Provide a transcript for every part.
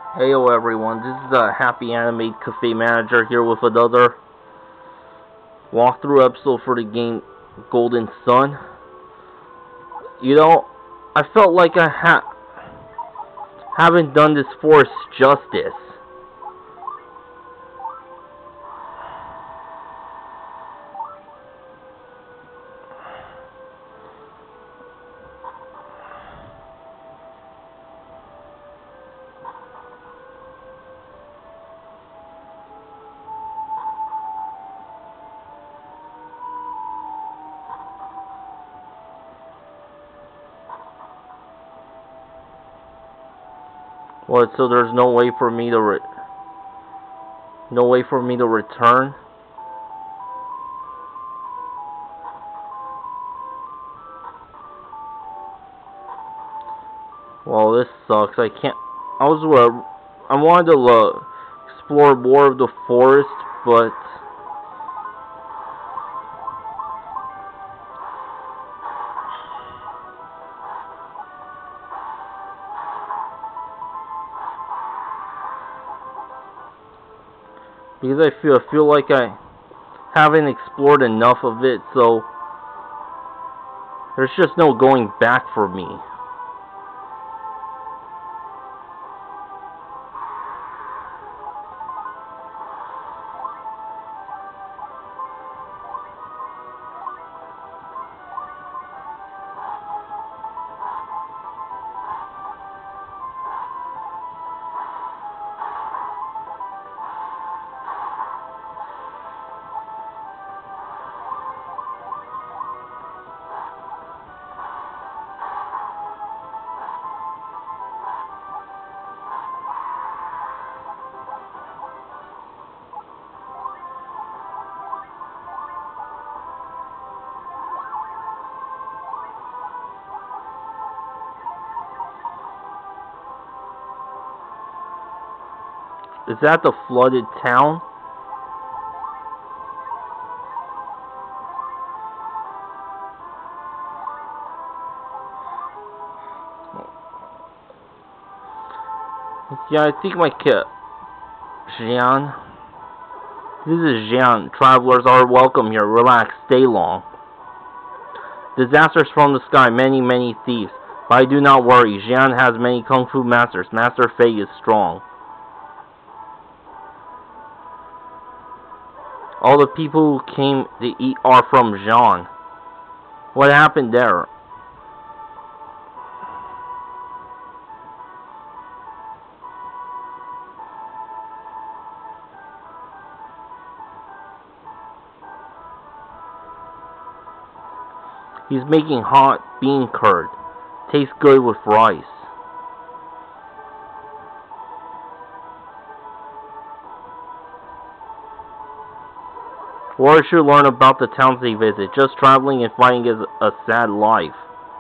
Heyo everyone, this is a Happy Anime Cafe Manager here with another walkthrough episode for the game Golden Sun. You know, I felt like I haven't done this forest justice. What? So there's no way for me to return? Well, this sucks. I can't. I wanted to explore more of the forest, but because I feel like I haven't explored enough of it, so there's just no going back for me. Is that the flooded town? Yeah, I think my kid, Jian. This is Jian. Travelers are welcome here. Relax, stay long. Disasters from the sky, many thieves. But do not worry, Jian has many kung fu masters. Master Fei is strong. All the people who came to eat are from Jian. What happened there? He's making hot bean curd. Tastes good with rice. Warriors should learn about the towns they visit. Just traveling and fighting is a sad life.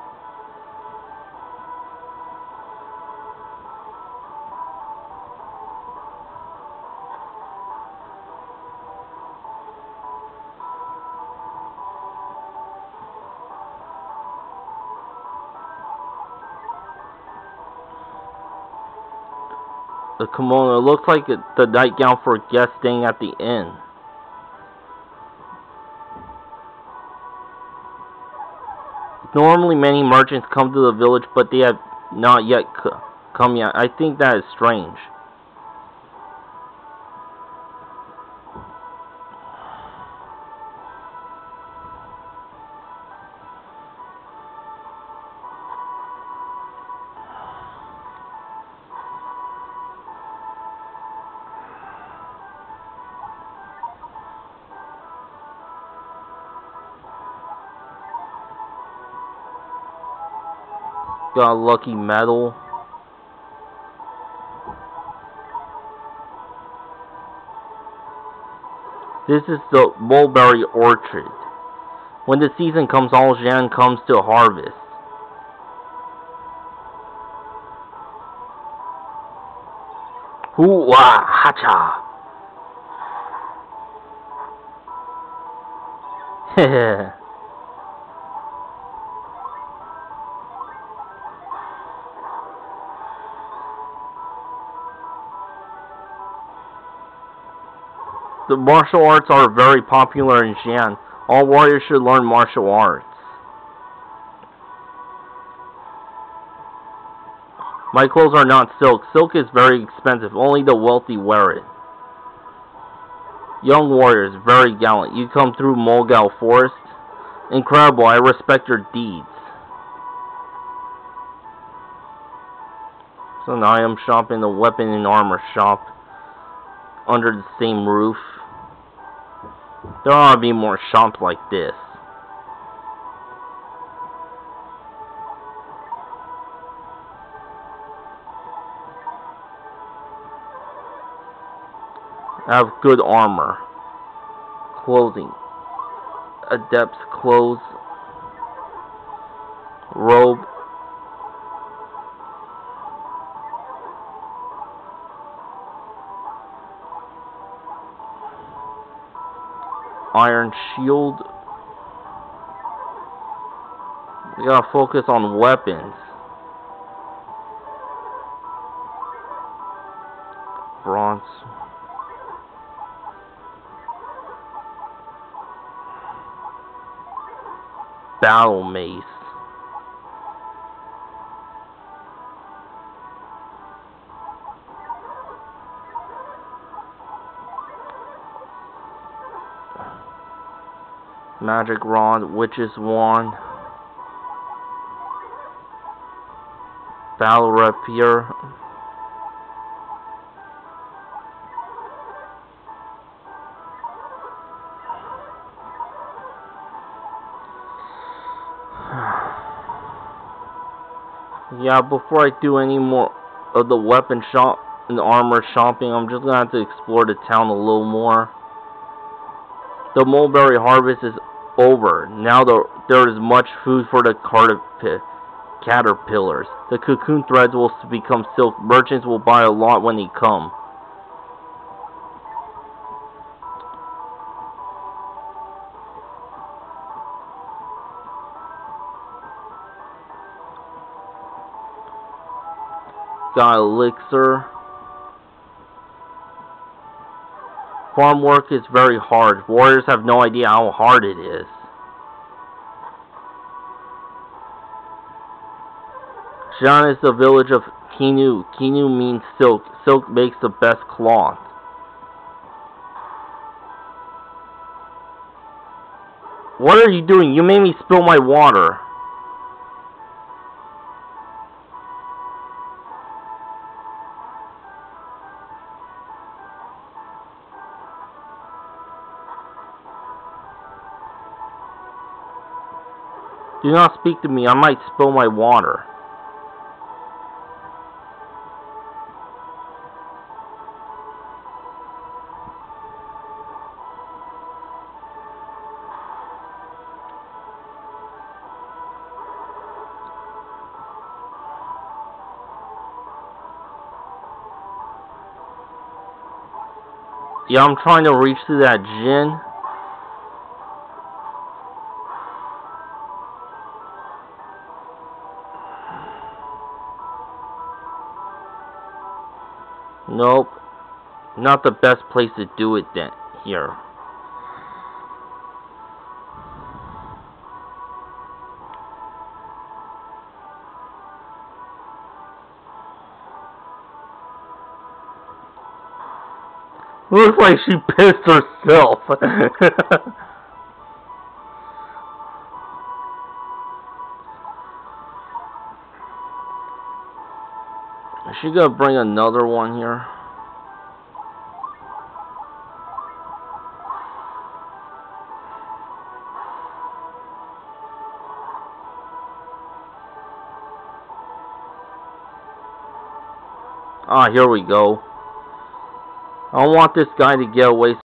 The kimono looks like the nightgown for guests staying at the inn. Normally many merchants come to the village, but they have not yet come yet. I think that is strange. Got a lucky medal. This is the mulberry orchard. When the season comes, all Jian comes to harvest. Hoo-wah, hacha! Hehe. The martial arts are very popular in Xi'an. All warriors should learn martial arts. My clothes are not silk. Silk is very expensive. Only the wealthy wear it. Young warriors, very gallant. You come through Mogao Forest. Incredible. I respect your deeds. So now I am shopping the weapon and armor shop under the same roof. There ought to be more shops like this. I have good armor. Clothing. Adept's clothes. Robe. Iron shield. We gotta focus on weapons. Bronze. Battle mace. Magic rod, witch's wand. Battle rapier. Yeah, before I do any more of the weapon shop and the armor shopping, I'm just gonna have to explore the town a little more. The mulberry harvest is over. Now there is much food for the caterpillars. The cocoon threads will become silk. Merchants will buy a lot when they come. Got elixir. Farm work is very hard. Warriors have no idea how hard it is. Xi'an is the village of Qinu. Qinu means silk. Silk makes the best cloth. What are you doing? You made me spill my water. Do not speak to me. I might spill my water. Yeah, I'm trying to reach to that Jin. Nope. Not the best place to do it then here. Looks like she pissed herself. Is she gonna bring another one here? Ah, here we go. I don't want this guy to get away